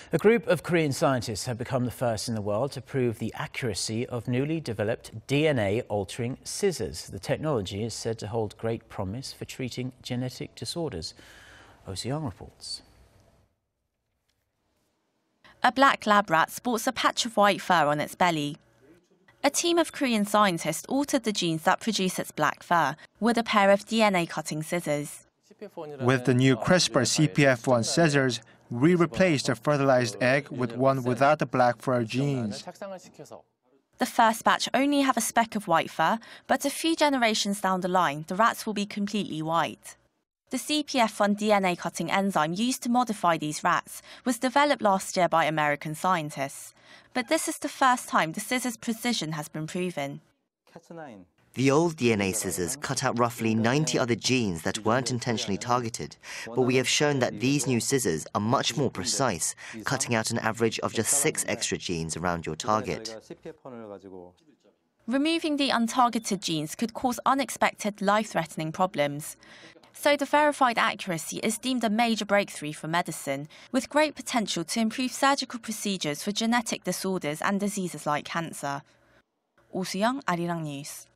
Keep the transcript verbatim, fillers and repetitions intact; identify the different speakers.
Speaker 1: A group of Korean scientists have become the first in the world to prove the accuracy of newly developed D N A-altering scissors. The technology is said to hold great promise for treating genetic disorders. Soo-young reports.
Speaker 2: A black lab rat sports a patch of white fur on its belly. A team of Korean scientists altered the genes that produce its black fur with a pair of D N A-cutting scissors.
Speaker 3: With the new CRISPR C P F one scissors, we replaced a fertilized egg with one without the black fur genes.
Speaker 2: The first batch only have a speck of white fur, but a few generations down the line, the rats will be completely white. The C P F one D N A cutting enzyme used to modify these rats was developed last year by American scientists. But this is the first time the scissors' precision has been proven.
Speaker 4: The old D N A scissors cut out roughly ninety other genes that weren't intentionally targeted, but we have shown that these new scissors are much more precise, cutting out an average of just six extra genes around your target.
Speaker 2: Removing the untargeted genes could cause unexpected life-threatening problems. So the verified accuracy is deemed a major breakthrough for medicine, with great potential to improve surgical procedures for genetic disorders and diseases like cancer. Soo-young, Arirang News.